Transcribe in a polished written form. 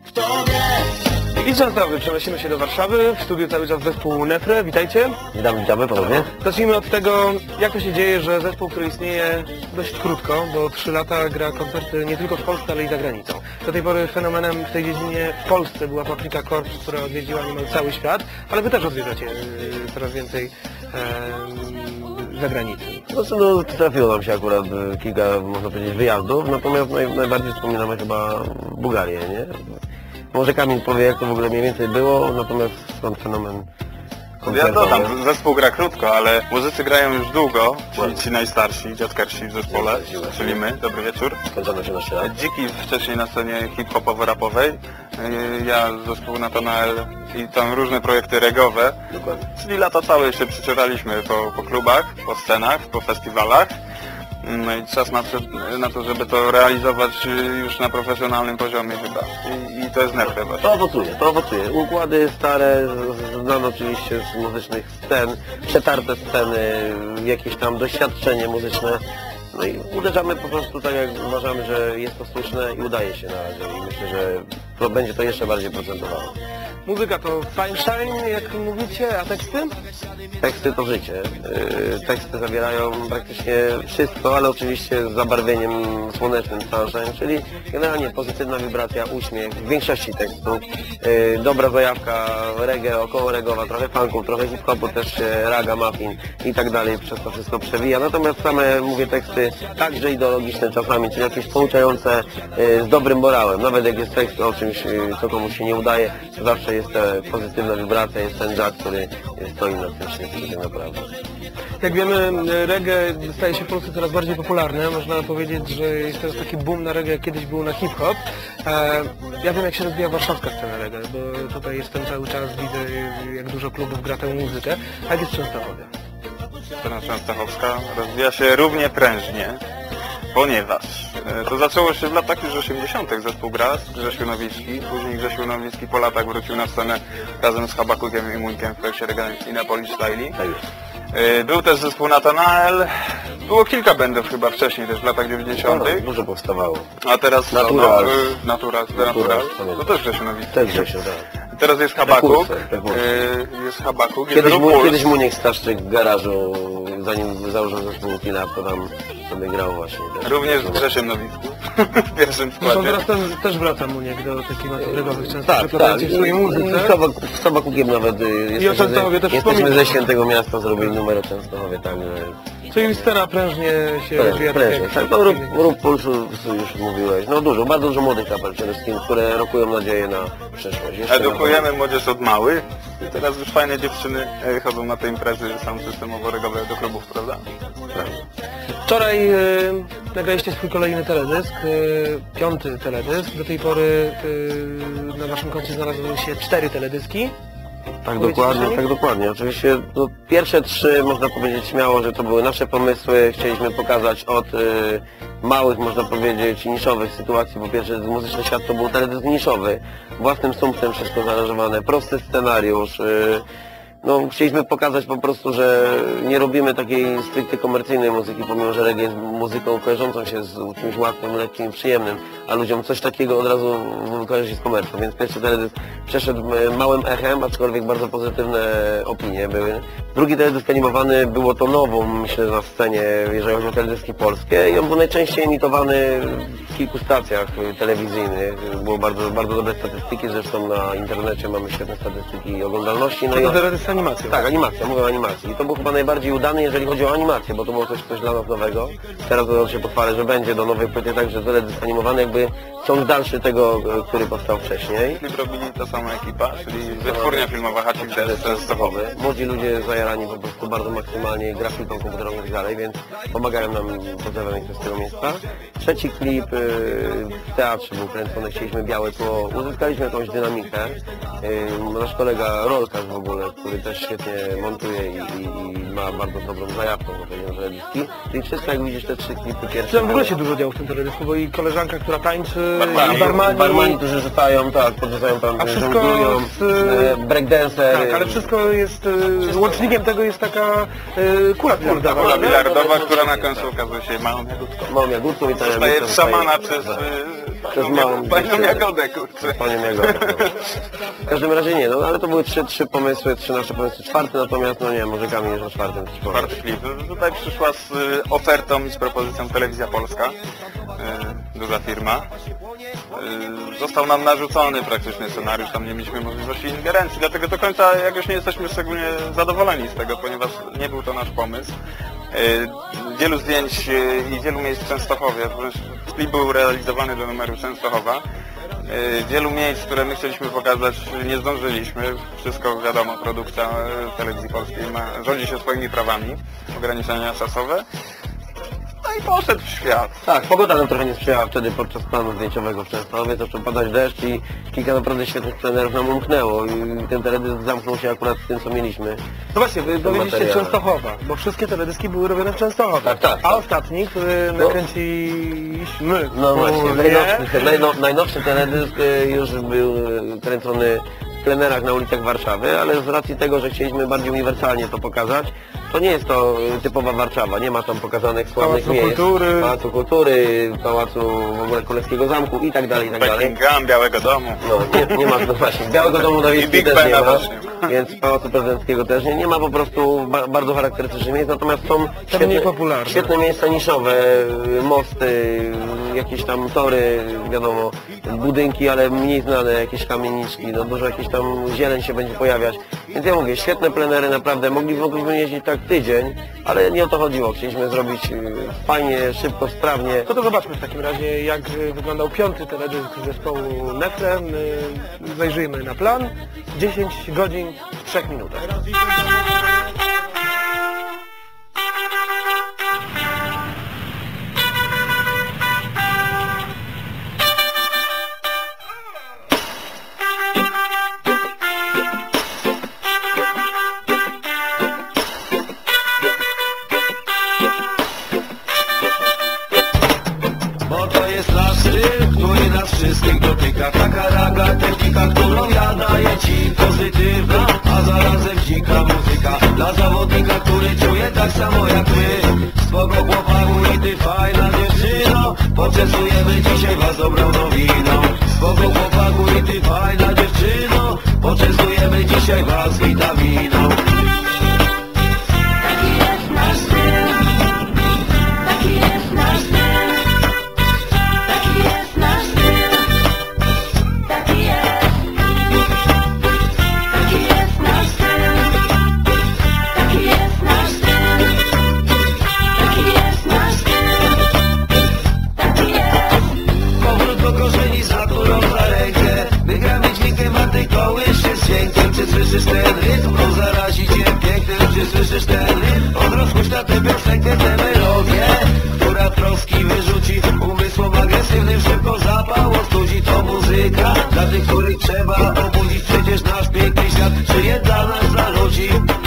I Częstochowy, przenosimy się do Warszawy, w studiu cały czas zespół Nefre, witajcie. Witamy ponownie. Zacznijmy od tego, jak to się dzieje, że zespół, który istnieje dość krótko, bo 3 lata gra koncerty nie tylko w Polsce, ale i za granicą. Do tej pory fenomenem w tej dziedzinie w Polsce była Paprika Corps, która odwiedziła niemal cały świat, ale wy też odwiedzacie coraz więcej za granicą. No, trafiło nam się akurat kilka, można powiedzieć, wyjazdów, natomiast najbardziej wspominamy chyba Bułgarię, nie? Może Kamil powie, jak to w ogóle mniej więcej było, natomiast skąd fenomen Ja dodam, zespół gra krótko, ale muzycy grają już długo, ci najstarsi, dziadkersi w zespole, czyli my. Dobry wieczór. Skończono się na 3 lata. Dziki wcześniej na scenie hip-hopowo-rapowej, ja zespół Natanael i tam różne projekty regowe. Dokładnie. Czyli lata całe się przecioraliśmy po klubach, po scenach, po festiwalach. No i czas na to, żeby to realizować już na profesjonalnym poziomie chyba. I to jest Nefre właśnie. To owocuje. Układy stare, znane oczywiście z muzycznych scen, przetarte sceny, jakieś tam doświadczenie muzyczne. No i uderzamy po prostu tak, jak uważamy, że jest to słuszne i udaje się na razie. I myślę, że to będzie to jeszcze bardziej procentowało. Muzyka to Feinstein, jak mówicie, a teksty? Teksty to życie. Teksty zawierają praktycznie wszystko, ale oczywiście z zabarwieniem słonecznym sunshine, czyli generalnie pozytywna wibracja, uśmiech, w większości tekstów. Dobra zajawka reggae, około regowa, trochę funku, trochę hip-hopu, też raga, muffin i tak dalej, przez to wszystko przewija. Natomiast same, mówię, teksty także ideologiczne czasami, czyli jakieś pouczające z dobrym morałem. Nawet jak jest tekst o czymś, co komuś się nie udaje, to zawsze jest ta pozytywna wibracja, jest ten żart, który stoi na tym wszystkim tak naprawdę. Jak wiemy, reggae staje się w Polsce coraz bardziej popularne. Można powiedzieć, że jest teraz taki boom na reggae, jak kiedyś był na hip-hop. Ja wiem, jak się rozwija warszawska scena reggae, bo tutaj jestem cały czas, widzę, jak dużo klubów gra tę muzykę. A jak jest w Częstochowie? Scena częstochowska rozwija się równie prężnie, ponieważ to zaczęło się w latach już 80. Zespół Gras, Grzesiu Nowicki. Później Grzesiu Nowicki po latach wrócił na scenę razem z Habakukiem i Munkiem w projekcie Reggae i na Polish Style. Był też zespół Natanael. Było kilka bandów chyba wcześniej, też w latach 90. Dużo powstawało. A teraz Natural. Natural. To też Grzesiu Nowicki. Też Grzesiu, tak. Teraz jest Habakuk. Jest Habakuk. Kiedyś Muniek Staszczyk w garażu, zanim założył zespół Kina, to tam sobie grał właśnie. Również z Grzesiem Nowickim w pierwszym Zresztą składzie. teraz też wraca Muniek do takich klimatów regowych często, Tak, przekładacie w swojej muzyce. Z Habakukiem nawet jesteśmy ze Świętego Miasta, zrobili numer o Częstochowie, także... Czyli scena prężnie się rozwija. Prężnie, tak. No, Rób Pulsu już mówiłeś. No bardzo dużo młodych kapel przede wszystkim, które rokują nadzieję na przyszłość. Edukujemy młodzież od małych i teraz już fajne dziewczyny chodzą na te imprezy sam systemowo regowe do klubów, prawda? Wczoraj nagraliście swój kolejny teledysk, 5. teledysk. Do tej pory na waszym koncie znalazły się 4 teledyski. Tak dokładnie. Oczywiście no, pierwsze 3 można powiedzieć śmiało, że to były nasze pomysły. Chcieliśmy pokazać od małych, można powiedzieć, niszowych sytuacji. Po pierwsze Muzyczny Świat to był teledysk niszowy, własnym sumptem wszystko zaaranżowane, prosty scenariusz. No, chcieliśmy pokazać po prostu, że nie robimy takiej stricte komercyjnej muzyki, pomimo że reggae jest muzyką kojarzącą się z czymś łatwym, lekkim, przyjemnym, a ludziom coś takiego od razu kojarzy się z komercją, więc pierwszy teledysk przeszedł małym echem, aczkolwiek bardzo pozytywne opinie były. Drugi teledysk animowany było to nową, myślę, na scenie, jeżeli chodzi o teledyski polskie i on był najczęściej emitowany w kilku stacjach telewizyjnych. Było bardzo dobre statystyki, zresztą na internecie mamy świetne statystyki oglądalności. No to teledysk animacja. Tak, animacja, mówię o animacji. I to był chyba najbardziej udany, jeżeli chodzi o animację, bo to było coś dla nas nowego. Teraz dodam się pochwalę, że będzie do nowej płyty także teledysk animowany, jakby ciąg dalszy tego, który powstał wcześniej. Klip robili ta sama ekipa, czyli wytwórnia filmowa Hacik Częstochowy. Młodzi ludzie zajarani po prostu bardzo maksymalnie grafiką komputerową i tak dalej, więc pomagają nam pozdrawiam ich z tego miejsca. Trzeci klip w teatrze był kręcony, chcieliśmy białe tło, uzyskaliśmy jakąś dynamikę. Nasz kolega Rolkarz w ogóle, który też świetnie montuje i ma bardzo dobrą zajawkę do tego teledysku. I wszystko, jak widzisz, te 3 klipy pierwsze... Tam w ogóle się dużo działo w tym teledysku, bo i koleżanka, która tańczy, barmani, którzy rzucają, tak, podrzucają tam, a wszystko breakdancer. Tak, ale wszystko jest, łącznikiem tego jest taka kula bilardowa. Kula bilardowa, która na końcu okazuje się małą jagódką. Małą jagódką i ta zostaje szamana przez Też małą... Panią Jagodę, kurczę. Panią Jagodę. No. W każdym razie nie, no ale to były trzy pomysły, trzy nasze pomysły. Czwarty natomiast, no nie, może Kamil jest na czwartym. Czwarty klip. Tutaj przyszła z ofertą i z propozycją Telewizja Polska. Duża firma. Został nam narzucony praktycznie scenariusz, tam nie mieliśmy możliwości ingerencji, dlatego do końca jakoś nie jesteśmy szczególnie zadowoleni z tego, ponieważ nie był to nasz pomysł. Wielu zdjęć i wielu miejsc w Częstochowie, klip był realizowany do numeru Częstochowa. Wielu miejsc, które my chcieliśmy pokazać, nie zdążyliśmy. Wszystko wiadomo, produkcja Telewizji Polskiej rządzi się swoimi prawami, ograniczenia czasowe. No i poszedł w świat. Tak, pogoda nam trochę nie sprzyjała wtedy podczas planu zdjęciowego w Częstochowie, zaczął padać deszcz i kilka naprawdę świetnych plenerów nam umknęło i ten teledysk zamknął się akurat z tym, co mieliśmy. No właśnie, wy dowiedzieliście Częstochowa, bo wszystkie teledyski były robione w Częstochowie. Tak. A ostatni, który nakręciliśmy... No właśnie, najnowszy teledysk już był kręcony w plenerach na ulicach Warszawy, ale z racji tego, że chcieliśmy bardziej uniwersalnie to pokazać, to nie jest to typowa Warszawa, nie ma tam pokazanych sławnych miejsc. Pałacu Kultury, Pałacu w ogóle Królewskiego Zamku i tak dalej, i tak dalej. Buckingham, Białego Domu. No, nie ma, no właśnie, Białego Domu na Wiejskiej też nie ma, więc Pałacu Prezydenckiego też nie ma, po prostu bardzo charakterystycznych miejsc, natomiast są świetne miejsca niszowe, mosty, jakieś tam tory, wiadomo, budynki, ale mniej znane, jakieś kamieniczki, no dużo jakieś tam zieleń się będzie pojawiać. Więc ja mówię, świetne plenery, naprawdę, mogliśmy jeździć tak tydzień, ale nie o to chodziło. Chcieliśmy zrobić fajnie, szybko, sprawnie. No to zobaczmy w takim razie, jak wyglądał piąty teledysk zespołu Nefrem. Zajrzyjmy na plan. 10 godzin w 3 minutach. Bo to jest nasz styl, który nas wszystkich dotyka. Taka raga technika, którą ja daję ci, pozytywna, a zarazem dzika muzyka. Dla zawodnika, który czuje tak samo jak my. Spoko chłopaku i ty fajna dziewczyno, poczęstujemy dzisiaj was dobrą nowiną. Spoko chłopaku i ty fajna dziewczyno, poczęstujemy dzisiaj was witaminą. Taki jest nasz styl, taki jest nasz styl, taki jest nasz styl, taki jest nasz styl, taki jest nasz styl, taki jest nasz styl, taki jest. Powrót do korzeni z naturą za rękę. Wygramy dźwiękiem, a ty kołyszesz z dźwiękiem. Czy słyszysz ten rytm? On zarazi cię pięknym. Czy słyszysz ten rytm? On rozpuszcza tę piosenkę, tę melodię, która troski wyrzuci umysłom agresywnym. Szybko zapał ostudzi. To muzyka dla tych, których trzeba obudzić. Przecież nasz piękny świat żyje dla nas, dla ludzi.